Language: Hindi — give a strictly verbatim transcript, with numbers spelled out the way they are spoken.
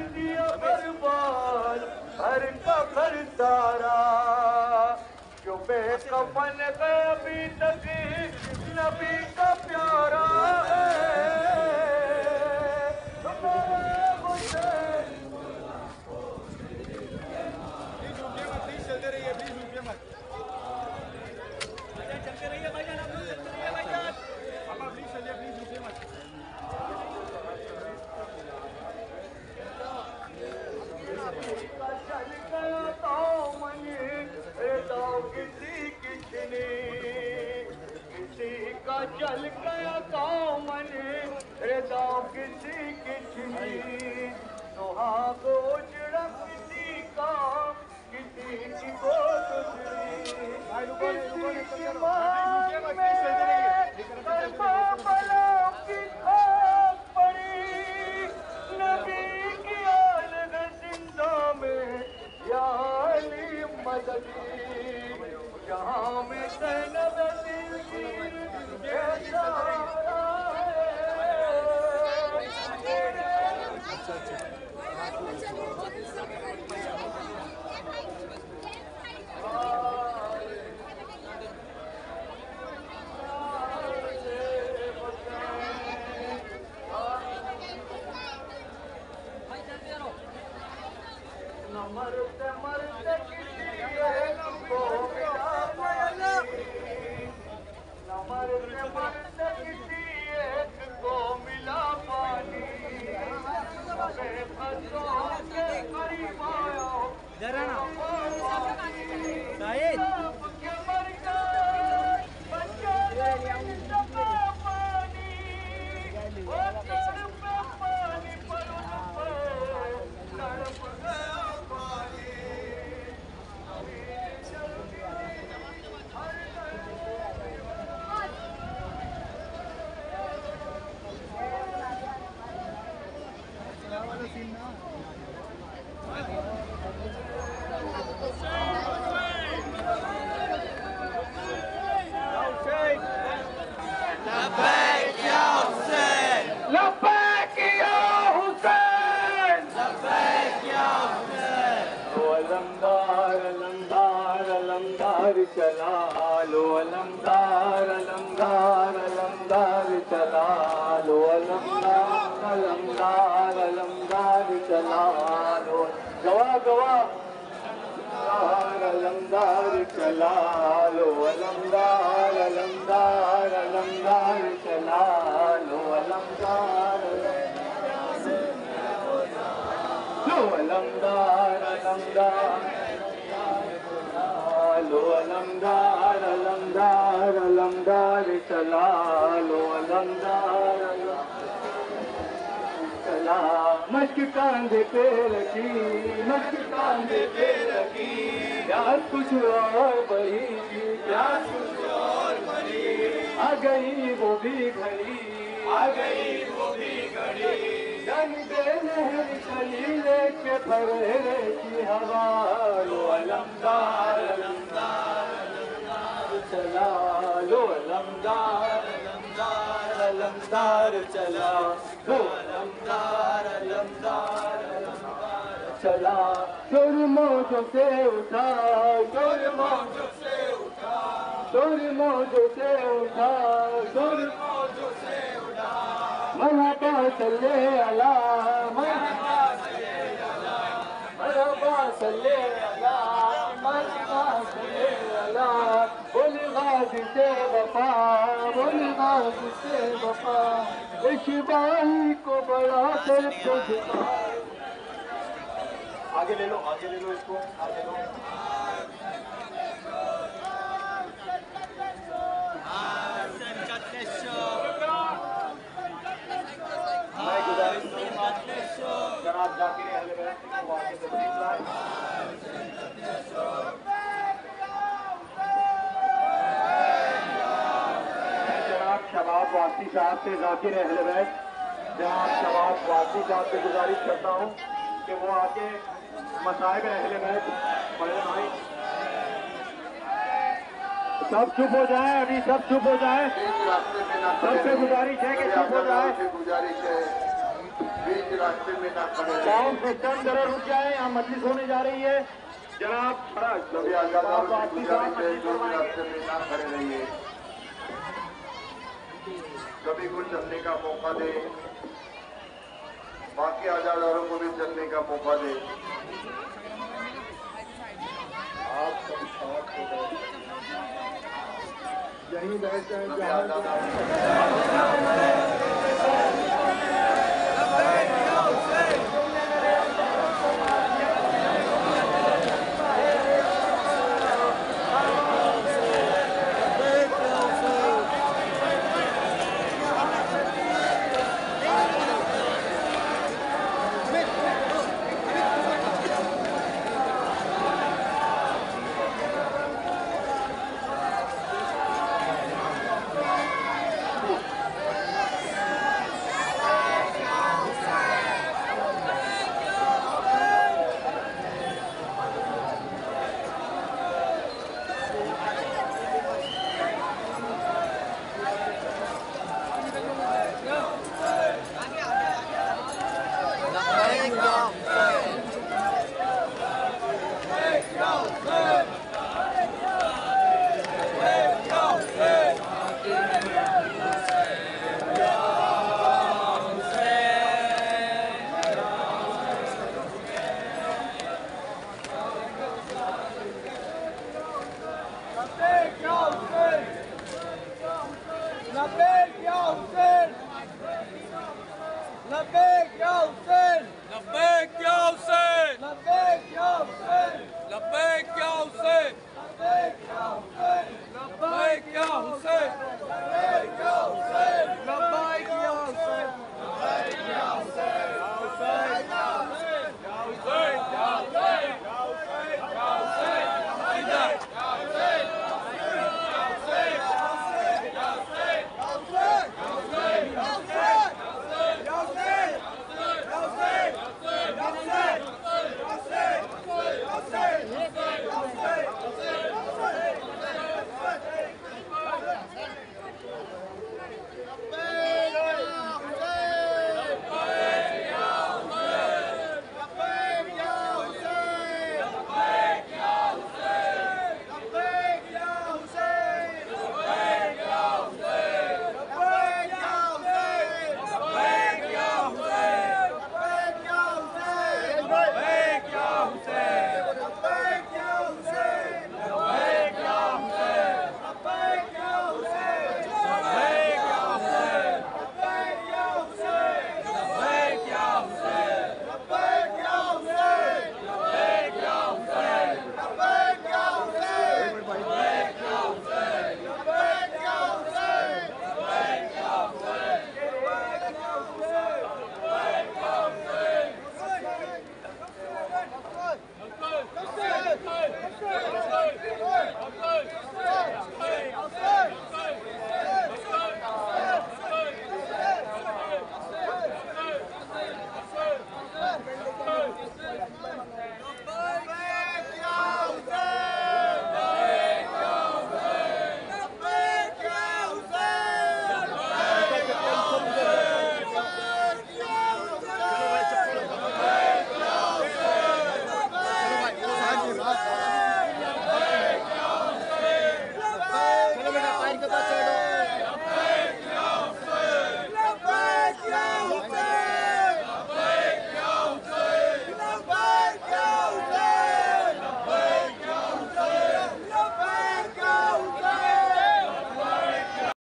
दिया बर्बाद हर कफर तारा, जो बेकफन है अभी तक नबी का प्यारा है। चलते रहिए, प्लीज रुकिए मत। चलते रहिए भाईजान, आप लोग चलते रहिए भाईजान। पापा प्लीज चलिए, प्लीज रुकिए मत। किसी किसने किसी का चल गया कौमन रेदा किसी किसने, सुहाग उजड़ा किसी का किसी की गोद की खाक पड़ी, नबी की आल जिंदा में या अली मददी, जहाँ में ज़ैनब दिल की मरते मरते किसी एक को मिला पानी, न मरते मरते किसी एक को मिला पानी, बेबसों के करीब आया जरा ना शायद के मर गए बच्चे सब पानी, वो तड़प पानी पर तड़प गया पानी। चला लो अलमदार अलमदार अलमदार चला लो अलमदार अलमदार अलमदार चला लो, गवा गवा अलमदार चला लो अलमदार अलमदार अलमदार चला लो अलमदार लो अलमदार अलमदार लो अलमदार अलमदार अलमदार चला लो अलमदार चला, मश्क कांधे पे रखी मश्क कांधे पे रखी, प्यास कुछ और बढ़ी प्यास कुछ और बढ़ी, आ गई वो भी घड़ी आ गई वो भी घड़ी, जन दे लहर चली लेके फरेरे की हवा, लो अलमदार अलमदार अलमदार चला लो अलमदार अलमदार अलमदार चला लो अलमदार अलमदार अलमदार चला, शोर मौजों से उठा शोर मौजों से उठा शोर मौजों से उठा शोर मौजों से उठा, मरहबा सल्ले अला मरहबा सल्ले अला मरहबा सल्ले अला मरहबा सल्ले अला, बोल गाज़ी से वफा बोल गाज़ी से वफा, इश्क़-ए-बाही को बड़ा कर तुझको। आगे ले लो आगे ले लो इसको आगे लो। मैं गुजारिश करूंगा जनाब जाकिर अहले बैत को आगे तशरीफ लाएं। जनाब शबाब वासी साहब से जाकिर अहले बैत जनाब शबाब वासी साहब से गुजारिश करता हूँ कि वो आके मसाइब अहले बैत पढ़े भाई। सब चुप हो जाए अभी सब चुप हो जाए सबसे गुजारिश है कि चुप हो जाए गुजारिश है। बीच रास्ते में ना खड़े रहिए। साउंड सिस्टम जरा रुक जाए, यहाँ मजलिस होने जा रही है। जनाब खड़ा सभी आजादारों की गुजारिश है जो भी रास्ते में ना खड़े रहिए, सभी को चलने का मौका दे, बाकी आजादारों को भी चलने का मौका दे। आप सब साथ हो गए, यहीं बैठ जाए। सभी आजादारों